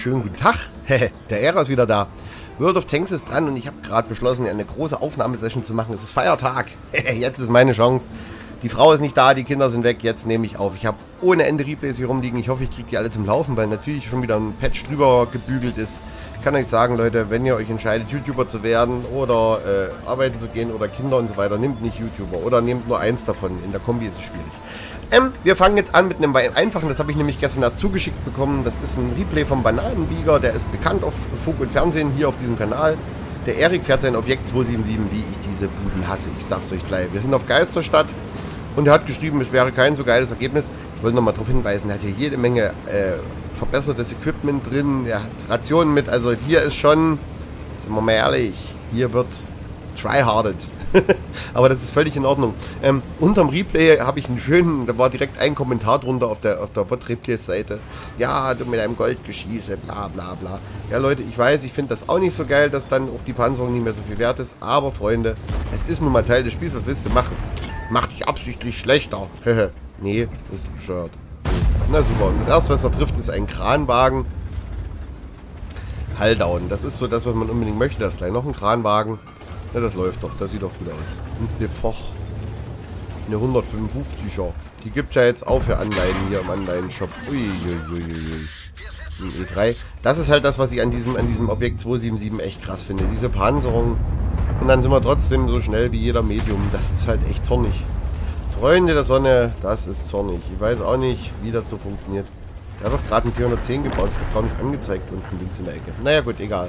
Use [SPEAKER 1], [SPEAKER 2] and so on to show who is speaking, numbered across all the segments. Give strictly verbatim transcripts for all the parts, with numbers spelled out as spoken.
[SPEAKER 1] Schönen guten Tag. Der Ära ist wieder da. World of Tanks ist dran und ich habe gerade beschlossen, eine große Aufnahmesession zu machen. Es ist Feiertag. Jetzt ist meine Chance. Die Frau ist nicht da, die Kinder sind weg. Jetzt nehme ich auf. Ich habe ohne Ende Replays hier rumliegen. Ich hoffe, ich kriege die alle zum Laufen, weil natürlich schon wieder ein Patch drüber gebügelt ist. Ich kann euch sagen, Leute, wenn ihr euch entscheidet, YouTuber zu werden oder äh, arbeiten zu gehen oder Kinder und so weiter, nehmt nicht YouTuber oder nehmt nur eins davon. In der Kombi ist es schwierig. Ähm, wir fangen jetzt an mit einem einfachen, das habe ich nämlich gestern erst zugeschickt bekommen. Das ist ein Replay vom Bananenbieger, der ist bekannt auf Funk und Fernsehen hier auf diesem Kanal. Der Erik fährt sein Objekt zwei sieben sieben, wie ich diese Buden hasse. Ich sag's euch gleich. Wir sind auf Geisterstadt und er hat geschrieben, es wäre kein so geiles Ergebnis. Ich wollte nochmal darauf hinweisen, er hat hier jede Menge äh, verbessertes Equipment drin, er hat Rationen mit. Also hier ist schon, sind wir mal ehrlich, hier wird tryhardet. Aber das ist völlig in Ordnung. Ähm, unterm Replay habe ich einen schönen, da war direkt ein Kommentar drunter auf der, auf der Bot-Replays-Seite. Ja, du mit deinem Goldgeschieße, bla bla bla. Ja Leute, ich weiß, ich finde das auch nicht so geil, dass dann auch die Panzerung nicht mehr so viel wert ist. Aber Freunde, es ist nun mal Teil des Spiels, was willst du machen? Mach dich absichtlich schlechter. Nee, das ist bescheuert. Na super, und das erste, was er trifft, ist ein Kranwagen. Hulldown, das ist so das, was man unbedingt möchte. Da ist gleich noch ein Kranwagen. Ja, das läuft doch. Das sieht doch gut aus. Und eine Foch. Eine hundertfünfundfünfziger. Die gibt es ja jetzt auch für Anleihen hier im Anleihen-Shop. Uiuiuiui. Ein E drei. Das ist halt das, was ich an diesem, an diesem Objekt zwei sieben sieben echt krass finde. Diese Panzerung. Und dann sind wir trotzdem so schnell wie jeder Medium. Das ist halt echt zornig. Freunde der Sonne, das ist zornig. Ich weiß auch nicht, wie das so funktioniert. Der hat doch gerade einen T hundertzehn gebaut. Das wird gar nicht angezeigt unten links in der Ecke. Naja gut, egal.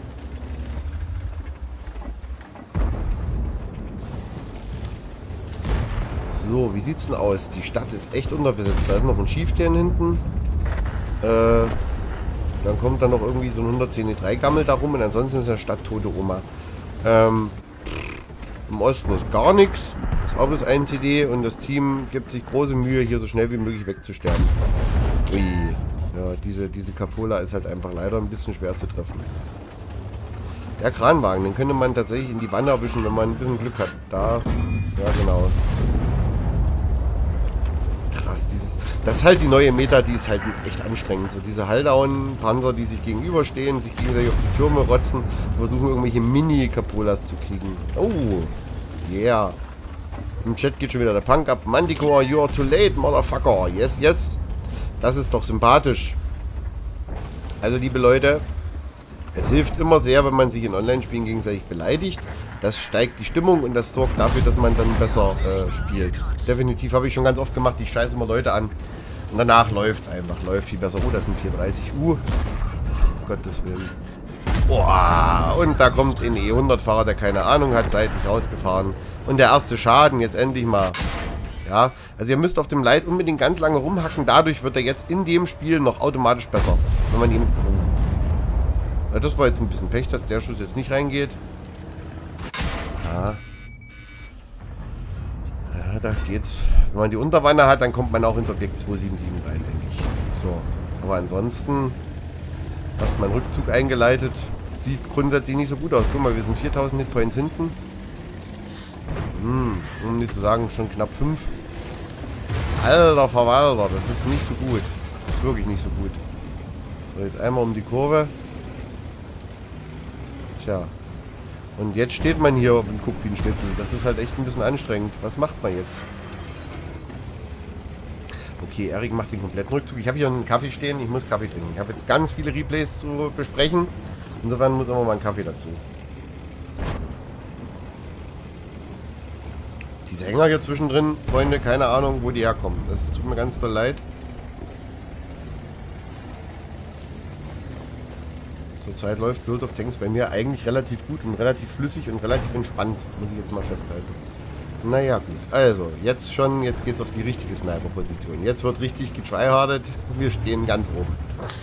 [SPEAKER 1] So, wie sieht's denn aus? Die Stadt ist echt unterbesetzt. Da ist noch ein Chieftain hinten. Äh, dann kommt dann noch irgendwie so ein hundertzehn E drei Gammel da rum und ansonsten ist ja Stadt tote Oma. Ähm, im Osten ist gar nichts. Ist auch bloß ein C D und das Team gibt sich große Mühe, hier so schnell wie möglich wegzusterben. Ui. Ja, diese, diese Capola ist halt einfach leider ein bisschen schwer zu treffen. Der Kranwagen, den könnte man tatsächlich in die Wanne erwischen, wenn man ein bisschen Glück hat. Da, ja genau. Krass, dieses, das ist halt die neue Meta, die ist halt echt anstrengend. So diese Hulldown-Panzer, die sich gegenüberstehen, sich gegenseitig auf die Türme rotzen, versuchen irgendwelche Mini-Capolas zu kriegen. Oh, yeah. Im Chat geht schon wieder der Punk ab. Manticore, you are too late, motherfucker. Yes, yes. Das ist doch sympathisch. Also, liebe Leute, es hilft immer sehr, wenn man sich in Online-Spielen gegenseitig beleidigt. Das steigt die Stimmung und das sorgt dafür, dass man dann besser äh, spielt. Definitiv habe ich schon ganz oft gemacht. Ich scheiße immer Leute an. Und danach läuft es einfach. Läuft viel besser. Oh, das sind vierhundertdreißig U. Um Gottes Willen. Boah, und da kommt ein E hundert-Fahrer, der keine Ahnung hat, seitlich rausgefahren. Und der erste Schaden, jetzt endlich mal. Ja, also ihr müsst auf dem Light unbedingt ganz lange rumhacken. Dadurch wird er jetzt in dem Spiel noch automatisch besser. Wenn man ihm... Ja, das war jetzt ein bisschen Pech, dass der Schuss jetzt nicht reingeht. Ja. Ja, da geht's. Wenn man die Unterwanne hat, dann kommt man auch ins Objekt zwei sieben sieben rein, denke ich. So. Aber ansonsten hast mein Rückzug eingeleitet. Sieht grundsätzlich nicht so gut aus. Guck mal, wir sind viertausend Hitpoints hinten. Hm, um nicht zu sagen, schon knapp fünf. Alter Verwalter, das ist nicht so gut. Das ist wirklich nicht so gut. So, jetzt einmal um die Kurve. Tja. Und jetzt steht man hier und guckt wie ein Schnitzel. Das ist halt echt ein bisschen anstrengend. Was macht man jetzt? Okay, Erik macht den kompletten Rückzug. Ich habe hier einen Kaffee stehen. Ich muss Kaffee trinken. Ich habe jetzt ganz viele Replays zu besprechen. Insofern muss immer mal ein Kaffee dazu. Diese Hänger hier zwischendrin, Freunde, keine Ahnung, wo die herkommen. Das tut mir ganz doll leid. Zurzeit läuft World of Tanks bei mir eigentlich relativ gut und relativ flüssig und relativ entspannt, muss ich jetzt mal festhalten. Naja, gut. Also, jetzt schon, jetzt geht's auf die richtige Sniper-Position. Jetzt wird richtig getryhardet. Wir stehen ganz oben.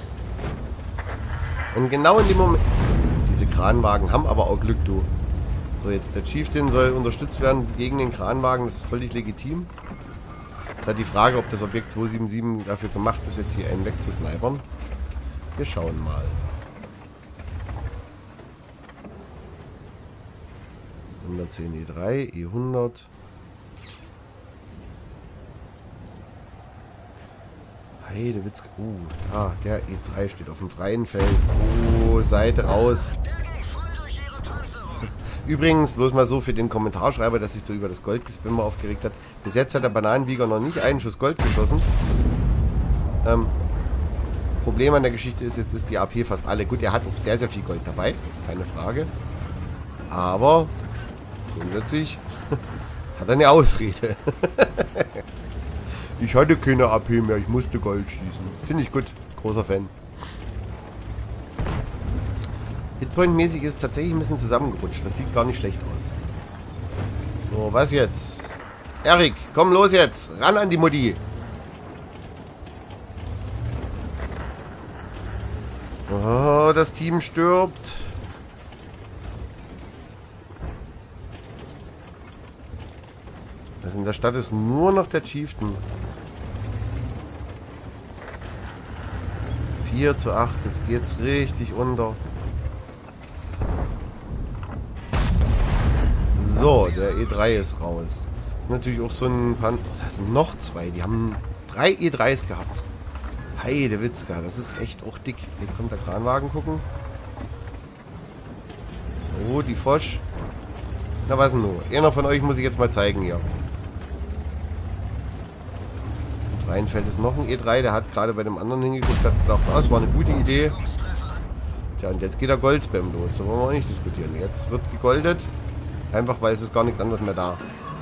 [SPEAKER 1] Und genau in dem Moment... Diese Kranwagen haben aber auch Glück, du. So, jetzt der Chieftain soll unterstützt werden gegen den Kranwagen. Das ist völlig legitim. Jetzt hat die Frage, ob das Objekt zwei sieben sieben dafür gemacht ist, jetzt hier einen wegzusnipern. Wir schauen mal. hundertzehn E drei, E hundert. Heidewitzka. Oh, da, der E drei steht auf dem freien Feld. Oh, Seite raus. Übrigens, bloß mal so für den Kommentarschreiber, dass sich so über das Goldgespimmer aufgeregt hat. Bis jetzt hat der Bananenbieger noch nicht einen Schuss Gold geschossen. Ähm, Problem an der Geschichte ist, jetzt ist die A P fast alle. Gut, er hat auch sehr, sehr viel Gold dabei. Keine Frage. Aber grundsätzlich hat er eine Ausrede. Ich hatte keine A P mehr, ich musste Gold schießen. Finde ich gut. Großer Fan. Hitpoint-mäßig ist tatsächlich ein bisschen zusammengerutscht. Das sieht gar nicht schlecht aus. So, was jetzt? Erik, komm los jetzt. Ran an die Mutti. Oh, das Team stirbt. Also in der Stadt ist nur noch der Chieftain. vier zu acht. Jetzt geht's richtig unter. So, der E drei ist raus. Natürlich auch so ein Pan... Oh, da sind noch zwei. Die haben drei E dreis gehabt. Heidewitzka, das ist echt auch dick. Jetzt kommt der Kranwagen gucken. Oh, die Fosch. Na, was denn nur? Einer von euch muss ich jetzt mal zeigen hier. Im freien Feld ist noch ein E drei. Der hat gerade bei dem anderen hingeguckt. Hat gedacht, das war eine gute Idee. Tja, und jetzt geht der Goldspam los. Da wollen wir auch nicht diskutieren. Jetzt wird gegoldet. Einfach, weil es ist gar nichts anderes mehr da.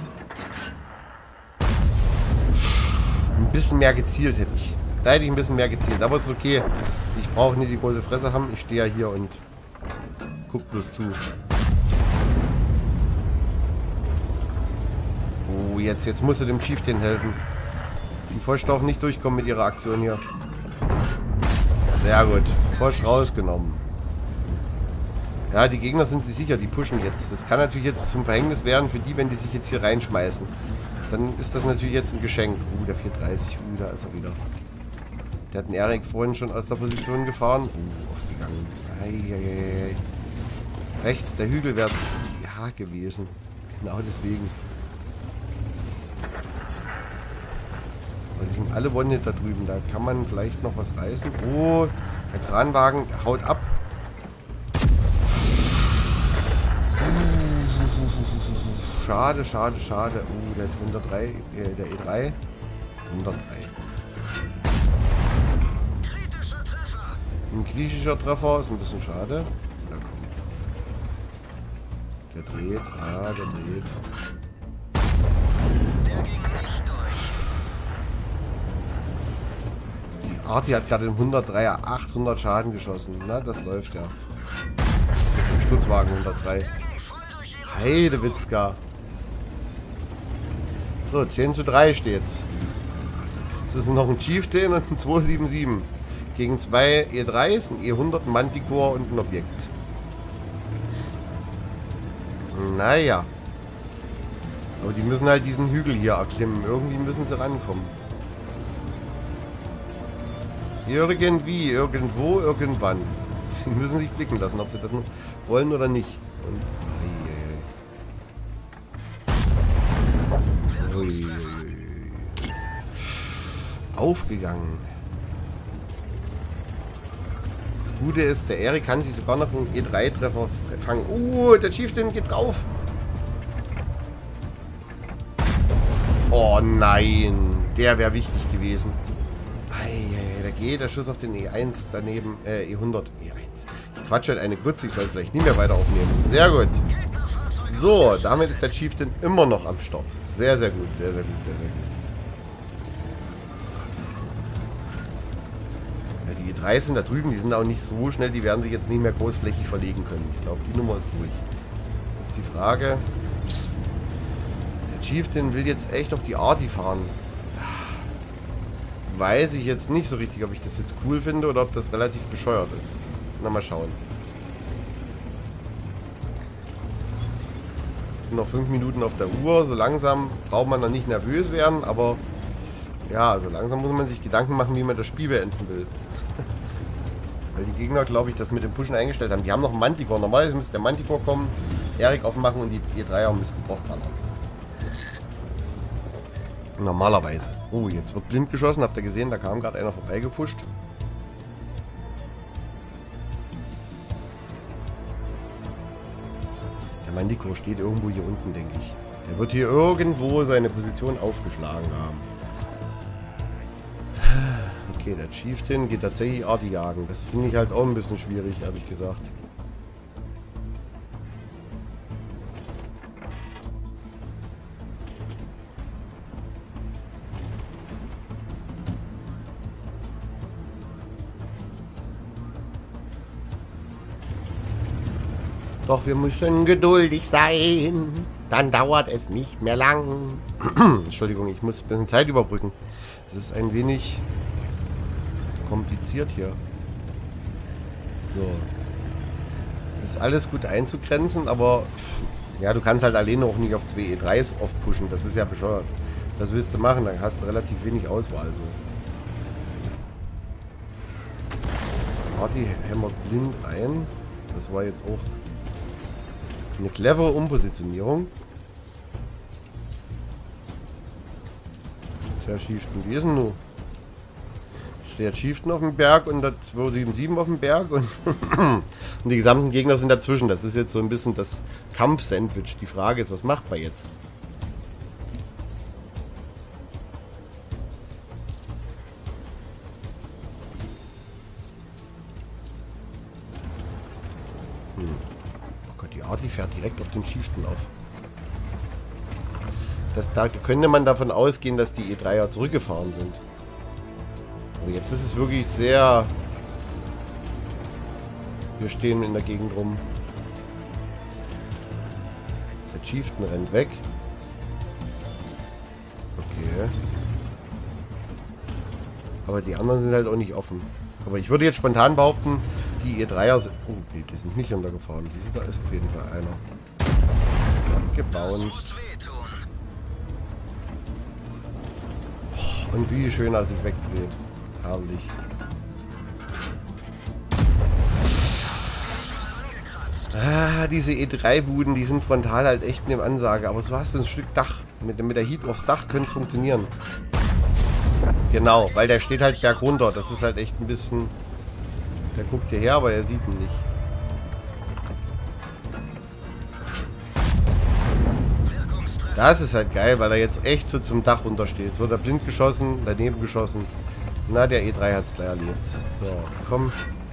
[SPEAKER 1] Ein bisschen mehr gezielt hätte ich. Da hätte ich ein bisschen mehr gezielt. Aber es ist okay. Ich brauche nicht die große Fresse haben. Ich stehe ja hier und guck bloß zu. Oh, jetzt, jetzt musst du dem Chieftain helfen. Die Fosch darf nicht durchkommen mit ihrer Aktion hier. Sehr gut. Fosch rausgenommen. Ja, die Gegner sind sich sicher, die pushen jetzt. Das kann natürlich jetzt zum Verhängnis werden für die, wenn die sich jetzt hier reinschmeißen. Dann ist das natürlich jetzt ein Geschenk. Uh, der vierhundertdreißig, uh, da ist er wieder. Der hat den Erik vorhin schon aus der Position gefahren. Uh, aufgegangen. Eieiei. Rechts, der Hügel wäre es ja gewesen. Genau deswegen. Aber die sind alle One-Hit da drüben. Da kann man vielleicht noch was reißen. Oh, der Kranwagen haut ab. Schade, schade, schade. Oh, der hat hundertdrei, äh, der E drei. hundertdrei. Ein griechischer Treffer ist ein bisschen schade. Na komm. Der dreht, ah, der dreht. Die Arti hat gerade im hundertdreier achthundert Schaden geschossen. Na, das läuft ja. Der Stutzwagen hundertdrei. Heidewitzka. So, zehn zu drei steht's. Das ist noch ein Chieftain und ein zwei sieben sieben. Gegen zwei E dreis, ein E hundert, ein Manticore und ein Objekt. Naja. Aber die müssen halt diesen Hügel hier erklimmen. Irgendwie müssen sie rankommen. Irgendwie, irgendwo, irgendwann. Sie müssen sich blicken lassen, ob sie das noch wollen oder nicht. Und aufgegangen. Das Gute ist, der Erik kann sich sogar noch einen E drei Treffer fangen. Oh, der Chieftain geht drauf. Oh nein, der wäre wichtig gewesen. Eieiei, da geht der Schuss auf den E eins daneben, äh, E hundert, E eins. Ich quatsche halt eine Grütze, ich soll vielleicht nie mehr weiter aufnehmen. Sehr gut. So, damit ist der Chieftain immer noch am Start. Sehr, sehr gut, sehr, sehr gut, sehr, sehr gut. Ja, die E drei sind da drüben, die sind auch nicht so schnell, die werden sich jetzt nicht mehr großflächig verlegen können. Ich glaube, die Nummer ist durch. Das ist die Frage. Der Chieftain will jetzt echt auf die Arti fahren. Weiß ich jetzt nicht so richtig, ob ich das jetzt cool finde oder ob das relativ bescheuert ist. Na, mal schauen. Noch fünf Minuten auf der Uhr. So langsam braucht man noch nicht nervös werden, aber ja, so langsam muss man sich Gedanken machen, wie man das Spiel beenden will. Weil die Gegner, glaube ich, das mit dem Pushen eingestellt haben. Die haben noch einen Manticore. Normalerweise müsste der Manticore kommen, Erik aufmachen und die E dreier müssten draufballern. Normalerweise. Oh, jetzt wird blind geschossen. Habt ihr gesehen? Da kam gerade einer vorbeigefuscht. Der Manticore steht irgendwo hier unten, denke ich. Der wird hier irgendwo seine Position aufgeschlagen haben. Okay, der Chieftain geht tatsächlich Arti jagen. Das finde ich halt auch ein bisschen schwierig, ehrlich gesagt. Doch wir müssen geduldig sein, dann dauert es nicht mehr lang. Entschuldigung, ich muss ein bisschen Zeit überbrücken. Es ist ein wenig kompliziert hier. So. Es ist alles gut einzugrenzen, aber ja, du kannst halt alleine auch nicht auf zwei E dreis oft pushen. Das ist ja bescheuert. Das willst du machen, dann hast du relativ wenig Auswahl. So. Arti hämmert blind ein. Das war jetzt auch eine clevere Umpositionierung. Sehr Chieftain. Wie ist denn du? Steht Chieftain auf dem Berg und der zwei sieben sieben auf dem Berg und, und die gesamten Gegner sind dazwischen. Das ist jetzt so ein bisschen das Kampf-Sandwich. Die Frage ist, was macht man jetzt? Hm. Oh Gott, die Arti fährt direkt auf den Chieftain auf. Das, da könnte man davon ausgehen, dass die E dreier zurückgefahren sind. Aber jetzt ist es wirklich sehr... Wir stehen in der Gegend rum. Der Chieftain rennt weg. Okay. Aber die anderen sind halt auch nicht offen. Aber ich würde jetzt spontan behaupten, die E dreier sind... Oh, nee, die sind nicht runtergefahren. Da ist auf jeden Fall einer. Gebounced. Und wie schön er sich wegdreht. Herrlich. Ah, diese E drei Buden, die sind frontal halt echt eine Ansage. Aber so hast du ein Stück Dach. Mit, mit der Heat aufs Dach könnte es funktionieren. Genau, weil der steht halt bergunter. Das ist halt echt ein bisschen... Der guckt hierher, aber er sieht ihn nicht. Das ist halt geil, weil er jetzt echt so zum Dach runtersteht. Jetzt wird er blind geschossen, daneben geschossen. Na, der E drei hat es gleich erlebt. So, komm.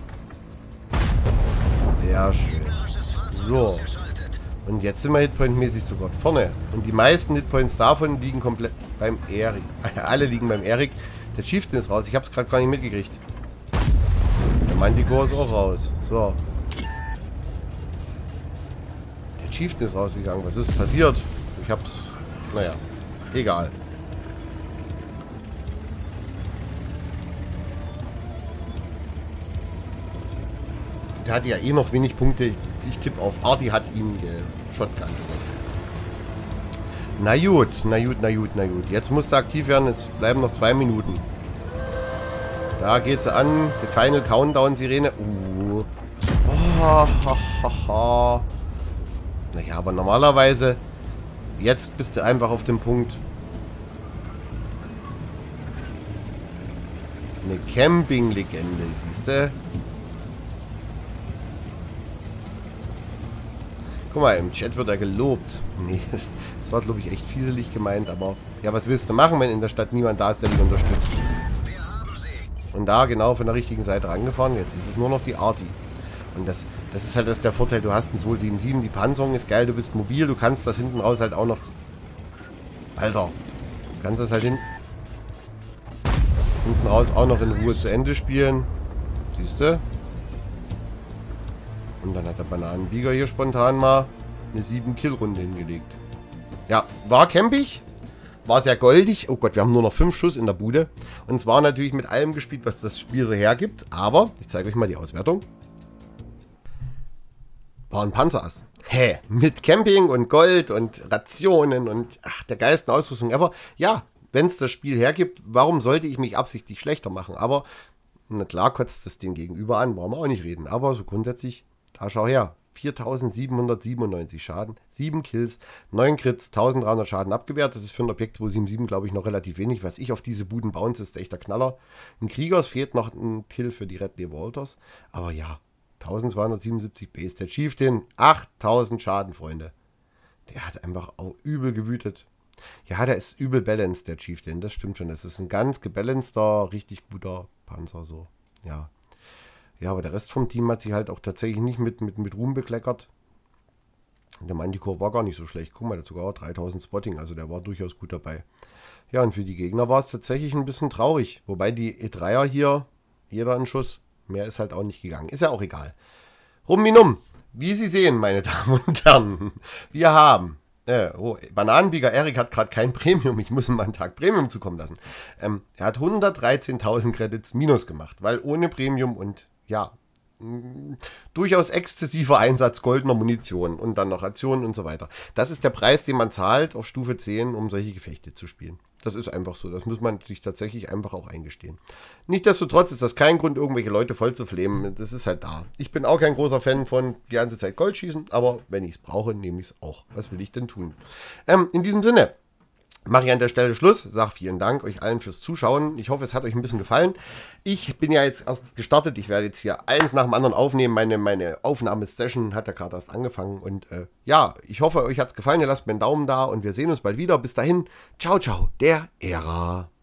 [SPEAKER 1] Sehr schön. So. Und jetzt sind wir Hitpoint-mäßig sogar vorne. Und die meisten Hitpoints davon liegen komplett beim Erik. Alle liegen beim Erik. Der Chieftain ist raus. Ich habe es gerade gar nicht mitgekriegt. Der Manticore ist auch raus. So. Der Chieftain ist rausgegangen. Was ist passiert? Ich hab's... Naja. Egal. Der hatte ja eh noch wenig Punkte. Ich tippe auf Arti hat ihn geshotgun. Na gut, na gut, na gut, na gut. Jetzt muss er aktiv werden. Jetzt bleiben noch zwei Minuten. Da geht's an. Die Final Countdown-Sirene. Uh. Oh, ha, ha, ha. Naja, aber normalerweise... Jetzt bist du einfach auf dem Punkt. Eine Camping-Legende, siehst du? Guck mal, im Chat wird er gelobt. Nee, das war, glaube ich, echt fieselig gemeint, aber... Ja, was willst du machen, wenn in der Stadt niemand da ist, der dich unterstützt? Und da genau von der richtigen Seite rangefahren. Jetzt ist es nur noch die Arti. Und das, das ist halt das der Vorteil, du hast einen zwei sieben sieben, die Panzerung ist geil, du bist mobil, du kannst das hinten raus halt auch noch... Alter, du kannst das halt hin, hinten raus auch noch in Ruhe zu Ende spielen. Siehst du? Und dann hat der Bananenbieger hier spontan mal eine sieben Kill Runde hingelegt. Ja, war campig, war sehr goldig. Oh Gott, wir haben nur noch fünf Schuss in der Bude. Und zwar natürlich mit allem gespielt, was das Spiel so hergibt. Aber, ich zeige euch mal die Auswertung. War ein Panzerass. Hä? Mit Camping und Gold und Rationen und ach, der geilsten Ausrüstung ever. Ja, wenn es das Spiel hergibt, warum sollte ich mich absichtlich schlechter machen? Aber, na klar, kotzt das den Gegenüber an, brauchen wir auch nicht reden. Aber so grundsätzlich, da schau her. viertausendsiebenhundertsiebenundneunzig Schaden, sieben Kills, neun Crits, tausenddreihundert Schaden abgewehrt. Das ist für ein Objekt zweihundertsiebenundsiebzig, glaube ich, noch relativ wenig. Was ich auf diese Buden bounce, ist echt der Knaller. Ein Kriegers fehlt noch ein Kill für die Red Deer Walters. Aber ja, eintausendzweihundertsiebenundsiebzig Base. Der Chieftain, achttausend Schaden, Freunde. Der hat einfach auch übel gewütet. Ja, der ist übel balanced, der Chieftain. Das stimmt schon. Das ist ein ganz gebalanceter, richtig guter Panzer. So, ja. Ja, aber der Rest vom Team hat sich halt auch tatsächlich nicht mit, mit, mit Ruhm bekleckert. Der Manticore war gar nicht so schlecht. Guck mal, der hat sogar dreitausend Spotting, also der war durchaus gut dabei. Ja, und für die Gegner war es tatsächlich ein bisschen traurig. Wobei die E dreier hier, jeder einen Schuss, mehr ist halt auch nicht gegangen. Ist ja auch egal. Rumminum, wie Sie sehen, meine Damen und Herren, wir haben... Äh, oh, Bananenbieger Erik hat gerade kein Premium. Ich muss ihm mal einen Tag Premium zukommen lassen. Ähm, er hat hundertdreizehntausend Credits minus gemacht, weil ohne Premium und ja, mh, durchaus exzessiver Einsatz goldener Munition und dann noch Rationen und so weiter. Das ist der Preis, den man zahlt auf Stufe zehn, um solche Gefechte zu spielen. Das ist einfach so. Das muss man sich tatsächlich einfach auch eingestehen. Nichtsdestotrotz ist das kein Grund, irgendwelche Leute voll zu flamen. Das ist halt da. Ich bin auch kein großer Fan von die ganze Zeit Gold schießen, aber wenn ich es brauche, nehme ich es auch. Was will ich denn tun? Ähm, in diesem Sinne mache ich an der Stelle Schluss. Sag vielen Dank euch allen fürs Zuschauen. Ich hoffe, es hat euch ein bisschen gefallen. Ich bin ja jetzt erst gestartet. Ich werde jetzt hier eins nach dem anderen aufnehmen. Meine, meine Aufnahmesession hat ja gerade erst angefangen. Und äh, ja, ich hoffe, euch hat es gefallen. Ihr lasst mir einen Daumen da und wir sehen uns bald wieder. Bis dahin, ciao, ciao, der Ära.